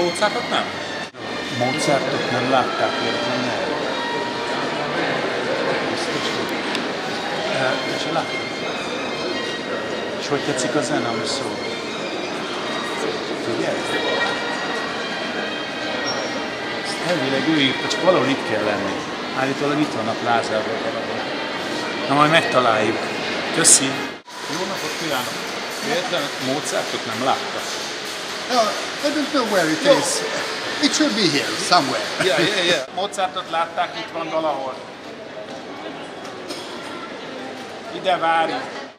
Mozartot nem? Mozartot nem látták értem. Te se láttad? És hogy tetszik a zene, ami szól? Figyelj! Ezt elvileg ő írta, csak valahol itt kell lenni. Állítólag itt van a plázában valahol. Na majd megtaláljuk. Köszi! Jó napot kívánok! Véletlen Mozartot nem láttak? No, I don't know where it is. It should be here, somewhere. Yeah. Mozartot látták, itt van valahol. Ide várj!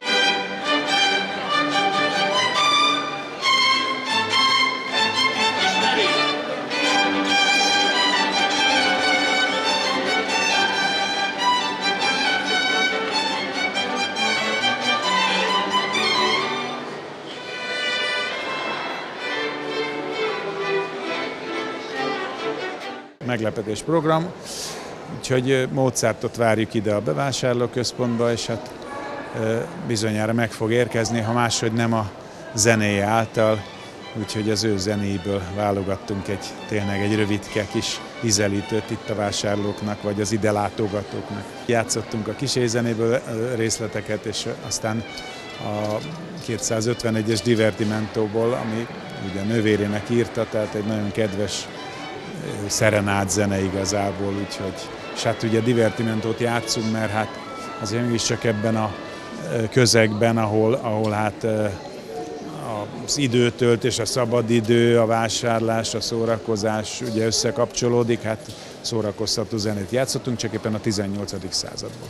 Meglepetés program, úgyhogy Mozartot várjuk ide a bevásárlóközpontba, és hát bizonyára meg fog érkezni, ha máshogy nem a zenéje által, úgyhogy az ő zenéiből válogattunk tényleg egy rövidke kis ízelítőt itt a vásárlóknak, vagy az ide látogatóknak. Játszottunk a kisézenéből részleteket, és aztán a 251-es Divertimentóból, ami ugye nővérének írta, tehát egy nagyon kedves szerenád zene igazából, úgyhogy, és hát ugye Divertimentót játszunk, mert hát azért mégiscsak ebben a közegben, ahol hát az időtöltés, a szabadidő, a vásárlás, a szórakozás ugye összekapcsolódik, hát szórakoztató zenét játszottunk, csak éppen a 18. században.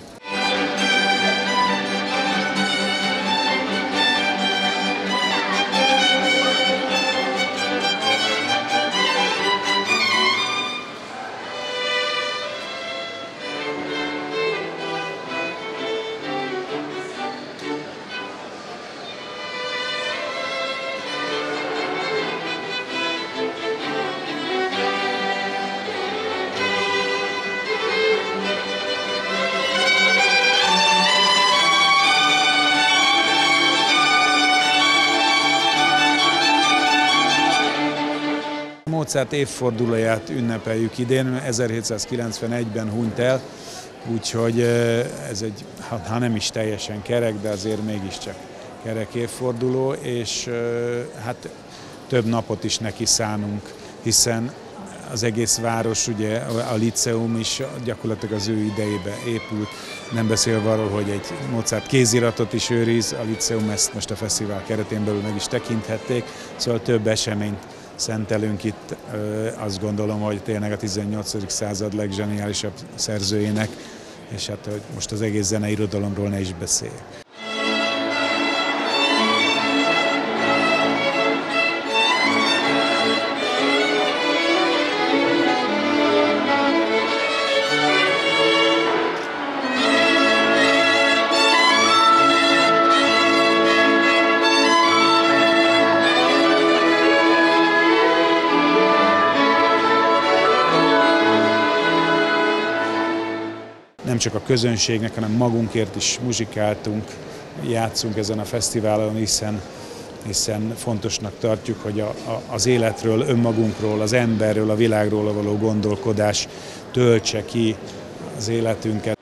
Mozart évfordulóját ünnepeljük idén, 1791-ben hunyt el, úgyhogy ez egy, ha nem is teljesen kerek, de azért mégiscsak kerek évforduló, és hát több napot is neki szánunk, hiszen az egész város, ugye a Líceum is gyakorlatilag az ő idejébe épült, nem beszélve arról, hogy egy Mozart kéziratot is őriz, a Líceum ezt most a fesztivál keretén belül meg is tekinthették, szóval több eseményt szentelünk itt, azt gondolom, hogy tényleg a 18. század legzseniálisabb szerzőjének, és hát hogy most az egész zenei irodalomról ne is beszéljek. Nem csak a közönségnek, hanem magunkért is muzsikáltunk, játszunk ezen a fesztiválon, hiszen fontosnak tartjuk, hogy az életről, önmagunkról, az emberről, a világról való gondolkodás töltse ki az életünket.